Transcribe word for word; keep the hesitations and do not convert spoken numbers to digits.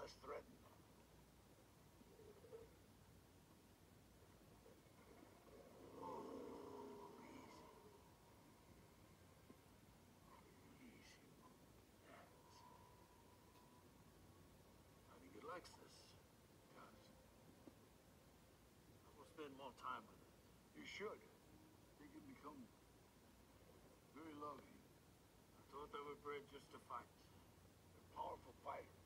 less threatened. Likes this, because I will spend more time with it. You should. They can become very loving. I thought they were bred just to fight. They're powerful fighters.